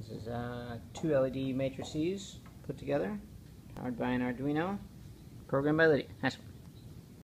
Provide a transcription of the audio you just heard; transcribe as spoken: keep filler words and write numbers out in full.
This is uh, two L E D matrices put together, powered by an Arduino, programmed by Lydia. Nice one.